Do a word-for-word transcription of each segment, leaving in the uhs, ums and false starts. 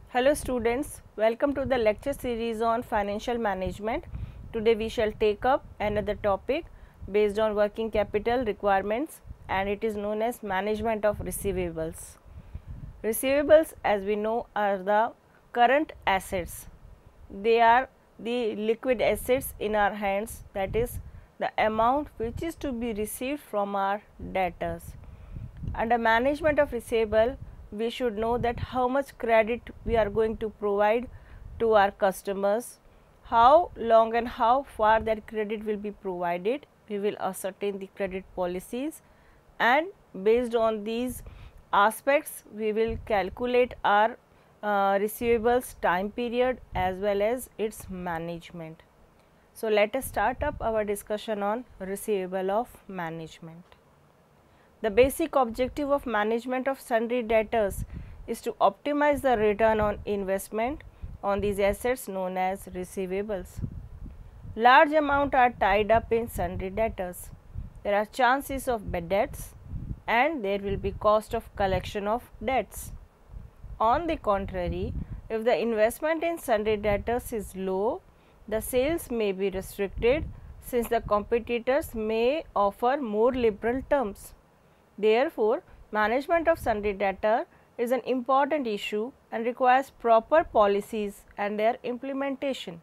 Hello students, welcome to the lecture series on financial management. Today we shall take up another topic based on working capital requirements, and it is known as management of receivables. Receivables, as we know, are the current assets. They are the liquid assets in our hands, that is the amount which is to be received from our debtors. Under management of receivable, we should know that how much credit we are going to provide to our customers, how long and how far that credit will be provided. We will ascertain the credit policies, and based on these aspects we will calculate our uh, receivables time period as well as its management. So, let us start up our discussion on receivable of management. The basic objective of management of sundry debtors is to optimize the return on investment on these assets known as receivables. Large amounts are tied up in sundry debtors. There are chances of bad debts and there will be cost of collection of debts. On the contrary, if the investment in sundry debtors is low, the sales may be restricted since the competitors may offer more liberal terms. Therefore, management of sundry debtor is an important issue and requires proper policies and their implementation.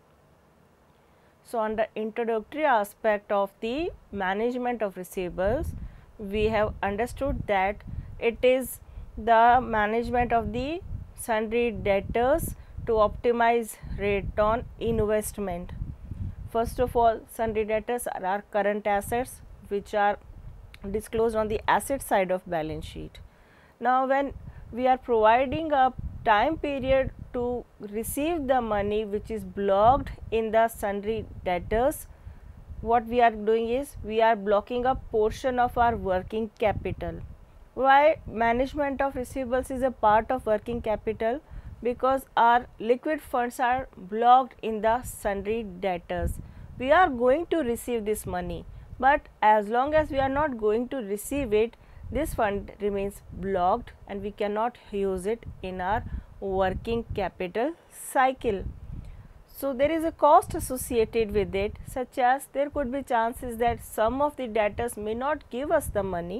So, on the introductory aspect of the management of receivables, we have understood that it is the management of the sundry debtors to optimize rate on investment. First of all, sundry debtors are our current assets which are disclosed on the asset side of balance sheet. Now, when we are providing a time period to receive the money which is blocked in the sundry debtors, what we are doing is we are blocking a portion of our working capital. Why management of receivables is a part of working capital? Because our liquid funds are blocked in the sundry debtors. We are going to receive this money, but as long as we are not going to receive it, this fund remains blocked and we cannot use it in our working capital cycle. So, there is a cost associated with it, such as there could be chances that some of the debtors may not give us the money,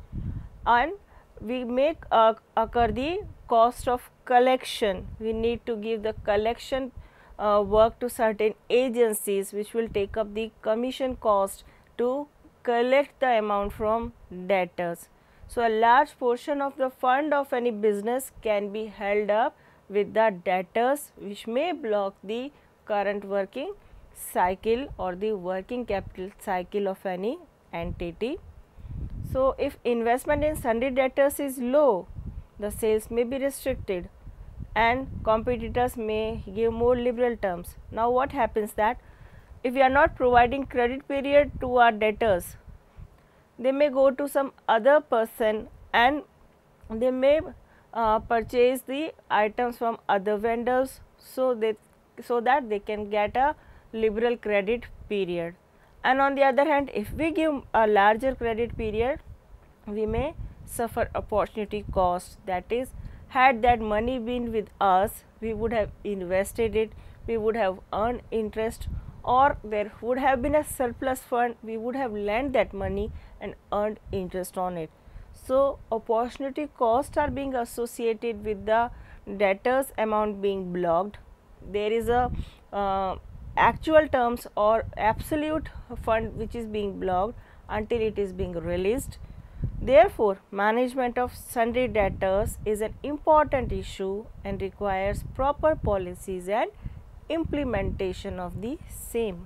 and we make uh, occur the cost of collection. We need to give the collection uh, work to certain agencies which will take up the commission cost to collect the amount from debtors. So, a large portion of the fund of any business can be held up with the debtors which may block the current working cycle or the working capital cycle of any entity. So, if investment in sundry debtors is low, the sales may be restricted and competitors may give more liberal terms. Now, what happens that if we are not providing credit period to our debtors, they may go to some other person and they may uh, purchase the items from other vendors, so they so that they can get a liberal credit period. And on the other hand, if we give a larger credit period, we may suffer opportunity cost. That is, had that money been with us, we would have invested it, we would have earned interest, or there would have been a surplus fund, we would have lent that money and earned interest on it. So, opportunity costs are being associated with the debtors amount being blocked. There is a uh, actual terms or absolute fund which is being blocked until it is being released. Therefore, management of sundry debtors is an important issue and requires proper policies and implementation of the same.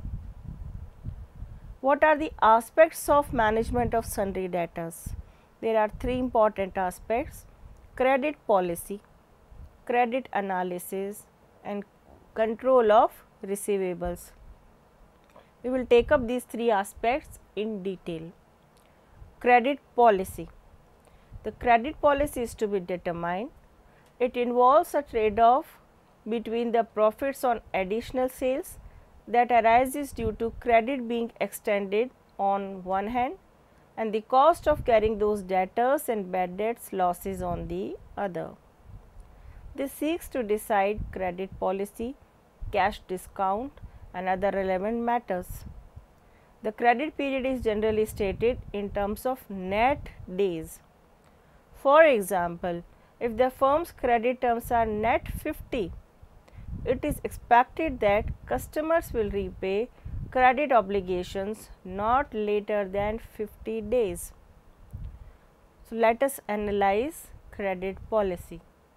What are the aspects of management of sundry debtors? There are three important aspects: credit policy, credit analysis and control of receivables. We will take up these three aspects in detail. Credit policy. The credit policy is to be determined. It involves a trade-off between the profits on additional sales that arises due to credit being extended on one hand and the cost of carrying those debtors and bad debts losses on the other. This seeks to decide credit policy, cash discount and other relevant matters. The credit period is generally stated in terms of net days. For example, if the firm's credit terms are net fifty, it is expected that customers will repay credit obligations not later than fifty days. So, let us analyze credit policy.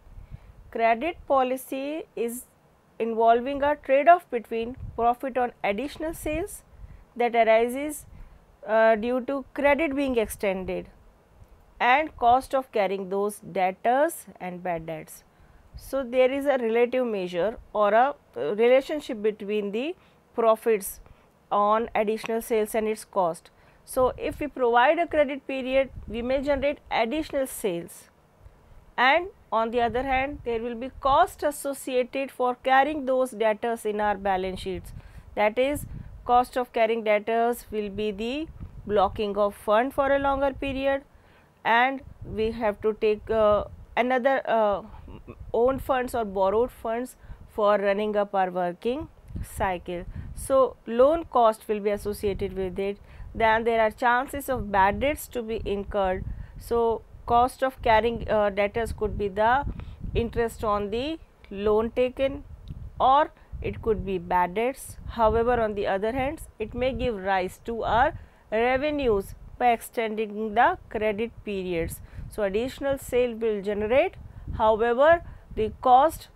Credit policy is involving a trade-off between profit on additional sales that arises uh, due to credit being extended and cost of carrying those debtors and bad debts. So, there is a relative measure or a uh, relationship between the profits on additional sales and its cost. So, if we provide a credit period, we may generate additional sales, and on the other hand there will be cost associated for carrying those debtors in our balance sheets. That is, cost of carrying debtors will be the blocking of fund for a longer period, and we have to take uh, another uh, own funds or borrowed funds for running up our working cycle. So, loan cost will be associated with it. Then there are chances of bad debts to be incurred. So, cost of carrying uh, debtors could be the interest on the loan taken, or it could be bad debts. However, on the other hand, it may give rise to our revenues by extending the credit periods. So, additional sale will generate, however, the cost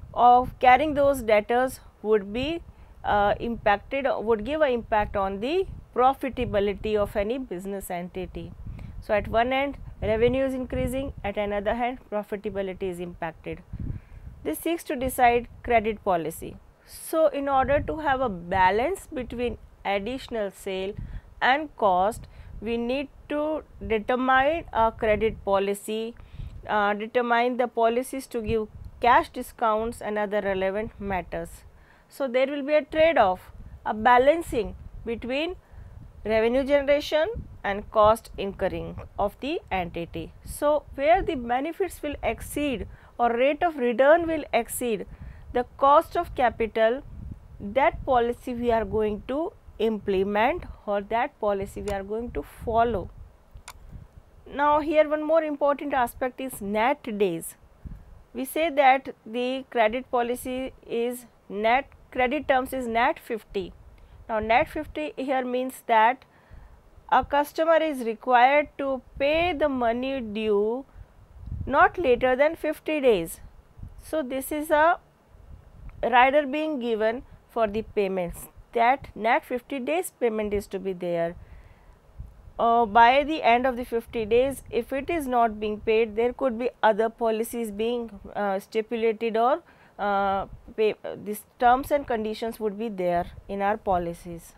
of carrying those debtors would be uh, impacted, would give an impact on the profitability of any business entity. So, at one end revenue is increasing, at another hand profitability is impacted. This seeks to decide credit policy. So, in order to have a balance between additional sale and cost, we need to determine a credit policy, uh, determine the policies to give cash discounts and other relevant matters. So, there will be a trade-off, a balancing between revenue generation and cost incurring of the entity. So, where the benefits will exceed or rate of return will exceed the cost of capital, that policy we are going to implement or that policy we are going to follow. Now, here one more important aspect is net days. We say that the credit policy is net, credit terms is net fifty. Now, net fifty here means that a customer is required to pay the money due not later than fifty days. So, this is a rider being given for the payments, that net fifty days payment is to be there. Uh, by the end of the fifty days, if it is not being paid, there could be other policies being uh, stipulated, or uh, pay, uh, these terms and conditions would be there in our policies.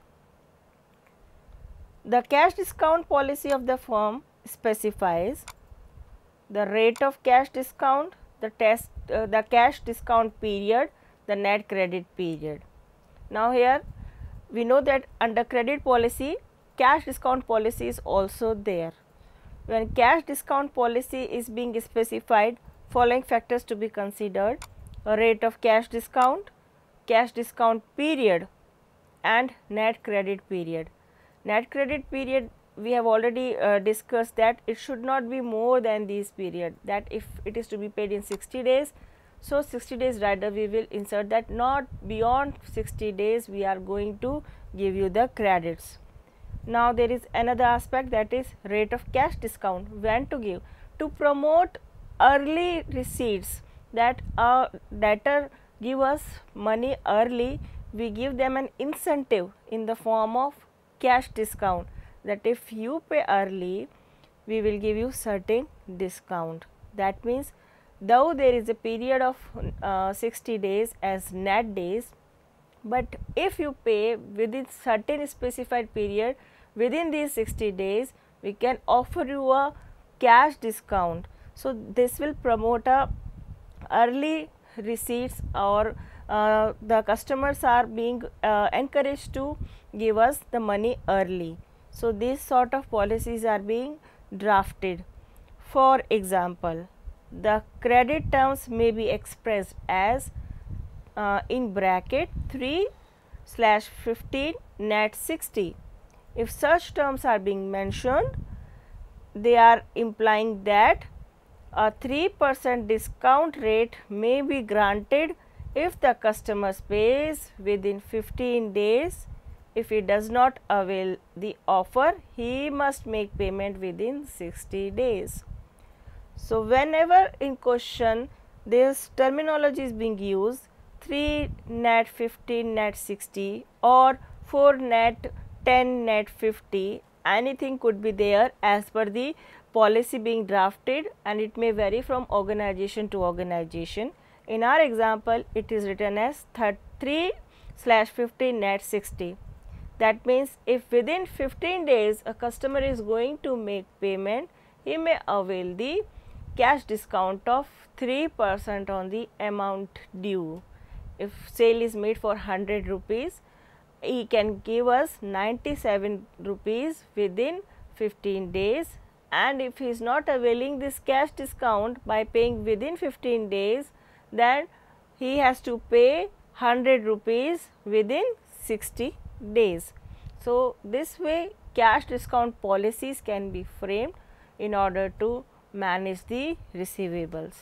The cash discount policy of the firm specifies the rate of cash discount, the test, uh, the cash discount period, the net credit period. Now, here we know that under credit policy, cash discount policy is also there. When cash discount policy is being specified, following factors to be considered: a rate of cash discount, cash discount period and net credit period. Net credit period, we have already uh, discussed that it should not be more than this period, that if it is to be paid in sixty days, so sixty days rider we will insert that not beyond sixty days we are going to give you the credits. Now, there is another aspect, that is rate of cash discount. When to give? To promote early receipts, that a debtor give us money early, we give them an incentive in the form of cash discount, that if you pay early we will give you certain discount. That means, though there is a period of uh, sixty days as net days, but if you pay within certain specified period, within these sixty days we can offer you a cash discount. So, this will promote a early receipts, or uh, the customers are being uh, encouraged to give us the money early. So, these sort of policies are being drafted. For example, the credit terms may be expressed as uh, in bracket three slash fifteen net sixty. If such terms are being mentioned, they are implying that a three percent discount rate may be granted if the customer pays within fifteen days. If he does not avail the offer, he must make payment within sixty days. So, whenever in question this terminology is being used, three net fifteen net sixty or four net ten net fifty, anything could be there as per the policy being drafted, and it may vary from organization to organization. In our example, it is written as three slash fifteen net sixty. That means, if within fifteen days a customer is going to make payment, he may avail the cash discount of three percent on the amount due. If sale is made for one hundred rupees, he can give us ninety-seven rupees within fifteen days, and if he is not availing this cash discount by paying within fifteen days, then he has to pay one hundred rupees within sixty days. So, this way cash discount policies can be framed in order to manage the receivables.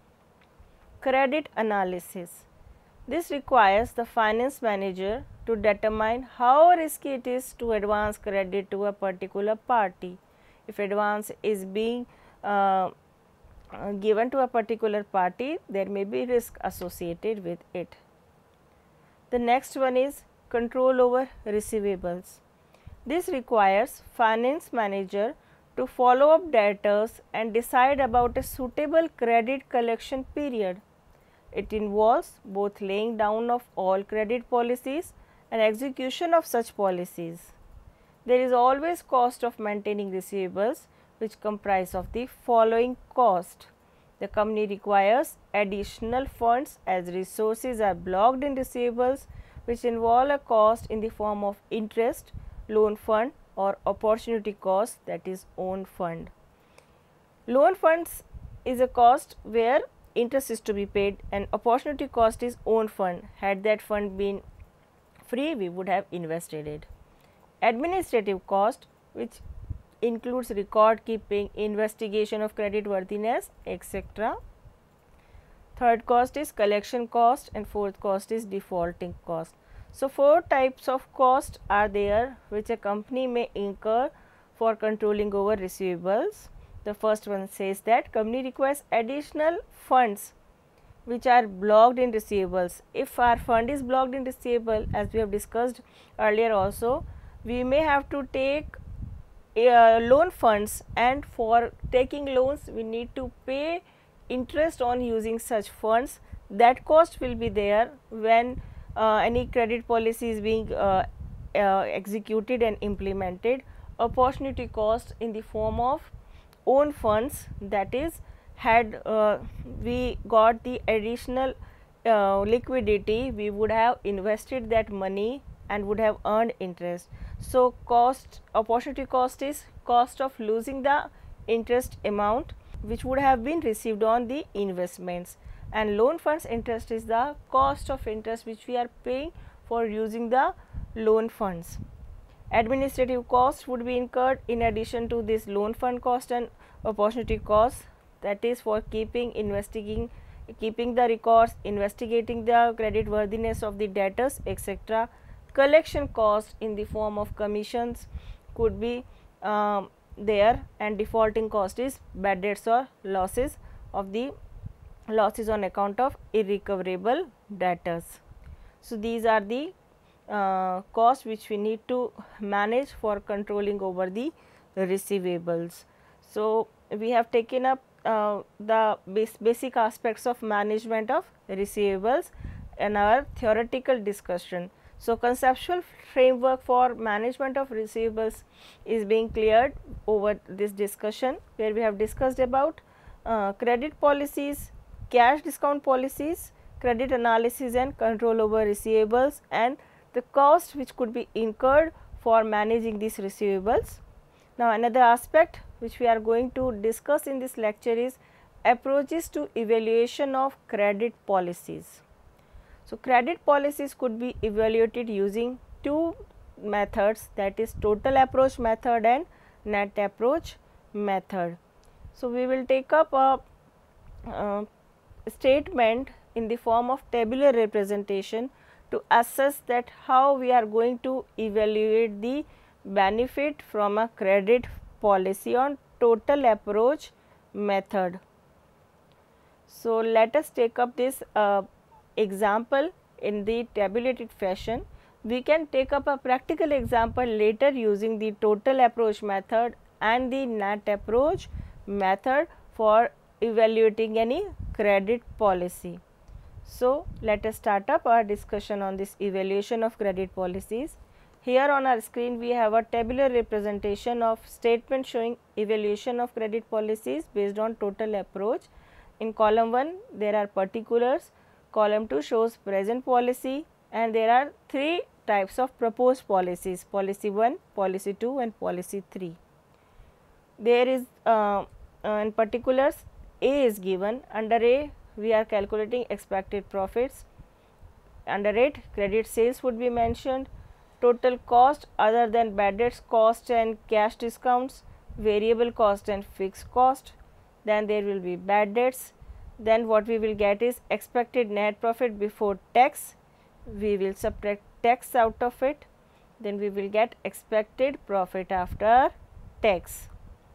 Credit analysis. This requires the finance manager to determine how risky it is to advance credit to a particular party. If advance is being uh, uh, given to a particular party, there may be risk associated with it. The next one is control over receivables. This requires finance manager to follow up debtors and decide about a suitable credit collection period. It involves both laying down of all credit policies and execution of such policies. There is always cost of maintaining receivables, which comprise of the following cost. The company requires additional funds as resources are blocked in receivables, which involve a cost in the form of interest, loan fund or opportunity cost, that is own fund. Loan funds is a cost where interest is to be paid, and opportunity cost is own fund. Had that fund been free, we would have invested it. Administrative cost, which includes record keeping, investigation of credit worthiness, et cetera. Third cost is collection cost, and fourth cost is defaulting cost. So, four types of cost are there which a company may incur for controlling over receivables. The first one says that company requires additional funds which are blocked in receivables. If our fund is blocked in receivable, as we have discussed earlier also, we may have to take uh, loan funds, and for taking loans we need to pay interest on using such funds. That cost will be there when uh, any credit policy is being uh, uh, executed and implemented. Opportunity cost in the form of own funds, that is, had uh, we got the additional uh, liquidity, we would have invested that money and would have earned interest. So, cost opportunity cost is cost of losing the interest amount which would have been received on the investments, and loan funds interest is the cost of interest which we are paying for using the loan funds. Administrative cost would be incurred in addition to this loan fund cost and opportunity cost, that is for keeping, investigating, keeping the records, investigating the credit worthiness of the debtors, et cetera. Collection cost in the form of commissions could be um, there, and defaulting cost is bad debts or losses of the losses on account of irrecoverable debtors. So, these are the uh, costs which we need to manage for controlling over the receivables. So, we have taken up uh, the base basic aspects of management of receivables in our theoretical discussion. So, conceptual framework for management of receivables is being cleared over this discussion, where we have discussed about uh, credit policies, cash discount policies, credit analysis and control over receivables, and the cost which could be incurred for managing these receivables. Now, another aspect which we are going to discuss in this lecture is approaches to evaluation of credit policies. So, credit policies could be evaluated using two methods, that is total approach method and net approach method. So, we will take up a uh, statement in the form of tabular representation to assess that how we are going to evaluate the benefit from a credit policy on total approach method. So, let us take up this uh, example in the tabulated fashion. We can take up a practical example later using the total approach method and the net approach method for evaluating any credit policy. So, let us start up our discussion on this evaluation of credit policies. Here on our screen we have a tabular representation of statement showing evaluation of credit policies based on total approach. In column one there are particulars, column two shows present policy, and there are three types of proposed policies: policy one, policy two and policy three. There is uh, uh, in particulars A is given. Under A we are calculating expected profits. Under it credit sales would be mentioned, total cost other than bad debts cost and cash discounts, variable cost and fixed cost. Then there will be bad debts. Then what we will get is expected net profit before tax. We will subtract tax out of it. Then we will get expected profit after tax.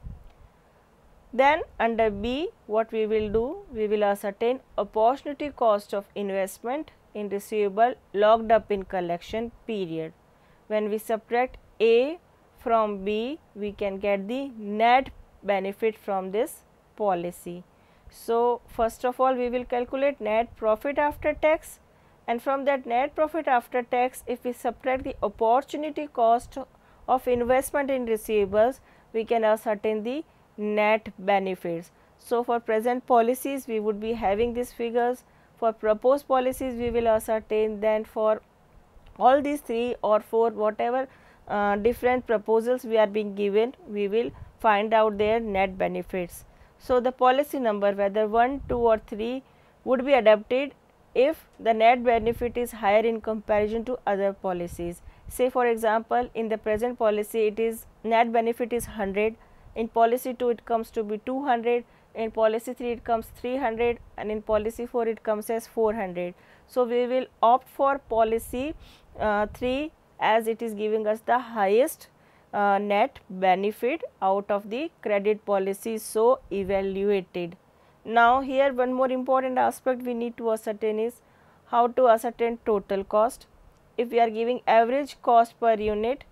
Then under B what we will do, we will ascertain opportunity cost of investment in receivable locked up in collection period. When we subtract A from B, we can get the net benefit from this policy. So, first of all we will calculate net profit after tax, and from that net profit after tax, if we subtract the opportunity cost of investment in receivables, we can ascertain the net benefits. So, for present policies we would be having these figures, for proposed policies we will ascertain, then for all these three or four whatever uh, different proposals we are being given, we will find out their net benefits. So, the policy number whether one, two or three would be adopted if the net benefit is higher in comparison to other policies. Say for example, in the present policy it is net benefit is one hundred, in policy two it comes to be two hundred, in policy three it comes three hundred, and in policy four it comes as four hundred. So, we will opt for policy uh, three as it is giving us the highest Uh, net benefit out of the credit policy so evaluated. Now, here one more important aspect we need to ascertain is how to ascertain total cost. If we are giving average cost per unit,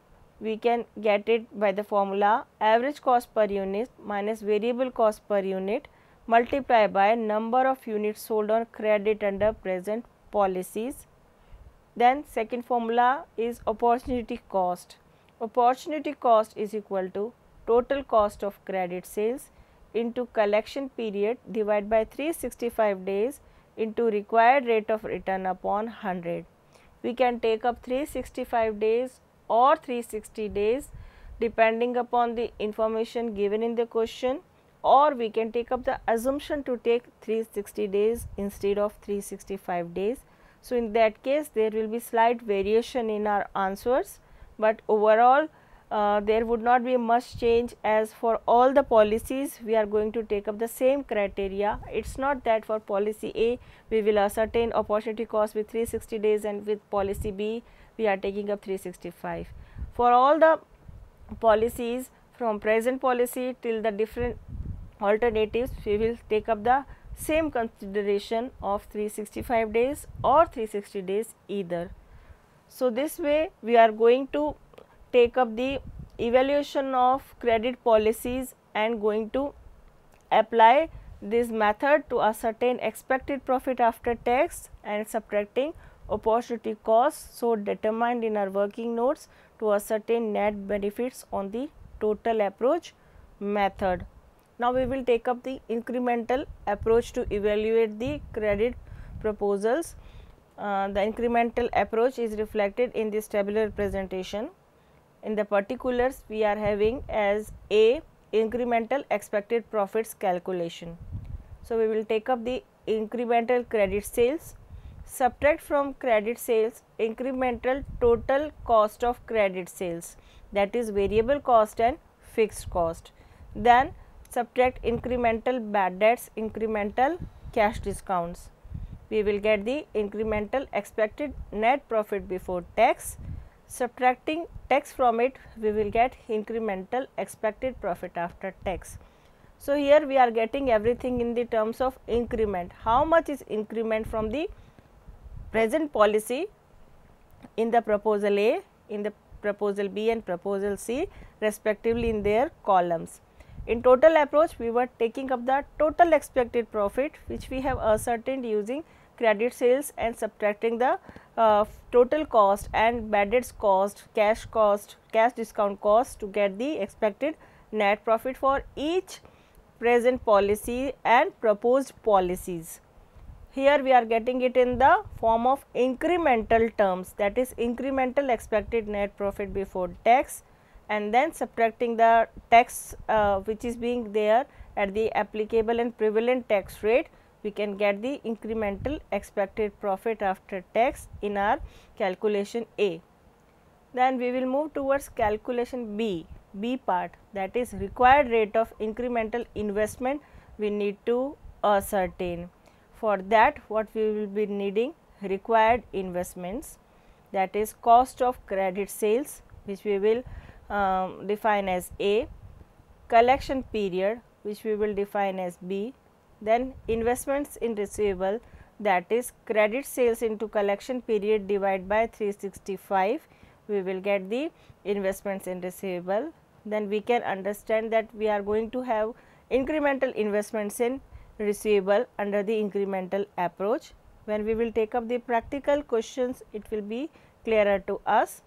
we can get it by the formula average cost per unit minus variable cost per unit multiplied by number of units sold on credit under present policies. Then second formula is opportunity cost. Opportunity cost is equal to total cost of credit sales into collection period divided by three hundred sixty-five days into required rate of return upon one hundred. We can take up three hundred sixty-five days or three hundred sixty days depending upon the information given in the question, or we can take up the assumption to take three hundred sixty days instead of three hundred sixty-five days. So, in that case there will be slight variation in our answers, but overall uh, there would not be much change, as for all the policies we are going to take up the same criteria. It is not that for policy A we will ascertain opportunity cost with three hundred sixty days and with policy B we are taking up three hundred sixty-five. For all the policies from present policy till the different alternatives, we will take up the same consideration of three hundred sixty-five days or three hundred sixty days either. So, this way we are going to take up the evaluation of credit policies and going to apply this method to ascertain expected profit after tax and subtracting opportunity costs, so determined in our working notes, to ascertain net benefits on the total approach method. Now, we will take up the incremental approach to evaluate the credit proposals. Uh, the incremental approach is reflected in this tabular representation. In the particulars, we are having as A incremental expected profits calculation. So, we will take up the incremental credit sales, subtract from credit sales incremental total cost of credit sales, that is variable cost and fixed cost. Then subtract incremental bad debts, incremental cash discounts. We will get the incremental expected net profit before tax. Subtracting tax from it, we will get incremental expected profit after tax. So, here we are getting everything in the terms of increment. How much is increment from the present policy in the proposal A, in the proposal B and proposal C respectively in their columns. In total approach, we were taking up the total expected profit which we have ascertained using credit sales and subtracting the uh, total cost and bad debts cost, cash cost, cash discount cost to get the expected net profit for each present policy and proposed policies. Here we are getting it in the form of incremental terms, that is incremental expected net profit before tax, and then subtracting the tax uh, which is being there at the applicable and prevalent tax rate, we can get the incremental expected profit after tax in our calculation A. Then we will move towards calculation B, B part, that is required rate of incremental investment we need to ascertain. For that, what we will be needing required investments, that is cost of credit sales which we will um, define as A, collection period which we will define as B, then investments in receivable, that is credit sales into collection period divided by three hundred sixty-five, we will get the investments in receivable. Then we can understand that we are going to have incremental investments in receivable under the incremental approach. When we will take up the practical questions, it will be clearer to us.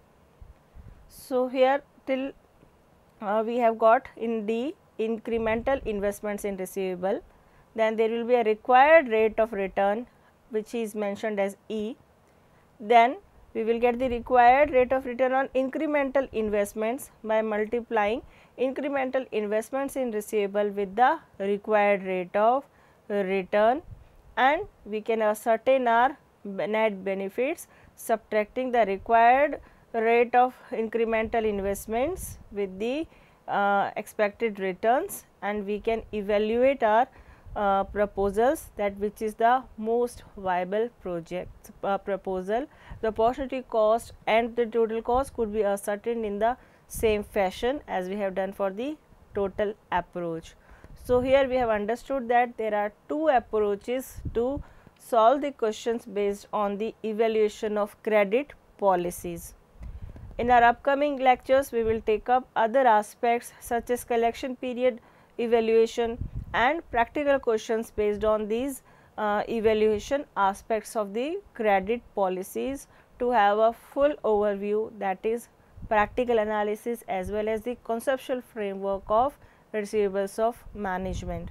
So, here till uh, we have got in the incremental investments in receivable, then there will be a required rate of return which is mentioned as E. Then we will get the required rate of return on incremental investments by multiplying incremental investments in receivable with the required rate of return, and we can ascertain our net benefits subtracting the required rate of incremental investments with the uh, expected returns, and we can evaluate our uh, proposals, that which is the most viable project uh, proposal. The opportunity cost and the total cost could be ascertained in the same fashion as we have done for the total approach. So, here we have understood that there are two approaches to solve the questions based on the evaluation of credit policies. In our upcoming lectures, we will take up other aspects such as collection period evaluation and practical questions based on these uh, evaluation aspects of the credit policies to have a full overview, that is practical analysis as well as the conceptual framework of receivables of management.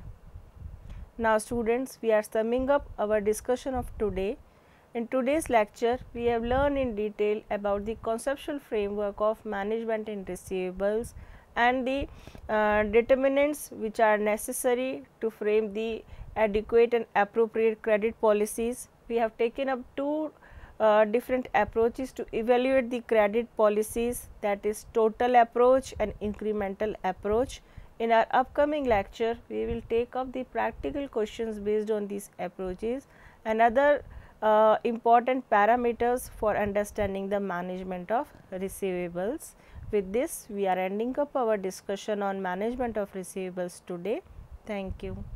Now, students, we are summing up our discussion of today. In today's lecture, we have learned in detail about the conceptual framework of management in receivables and the uh, determinants which are necessary to frame the adequate and appropriate credit policies. We have taken up two uh, different approaches to evaluate the credit policies, that is total approach and incremental approach. In our upcoming lecture, we will take up the practical questions based on these approaches and other uh, important parameters for understanding the management of receivables. With this, we are ending up our discussion on management of receivables today. Thank you.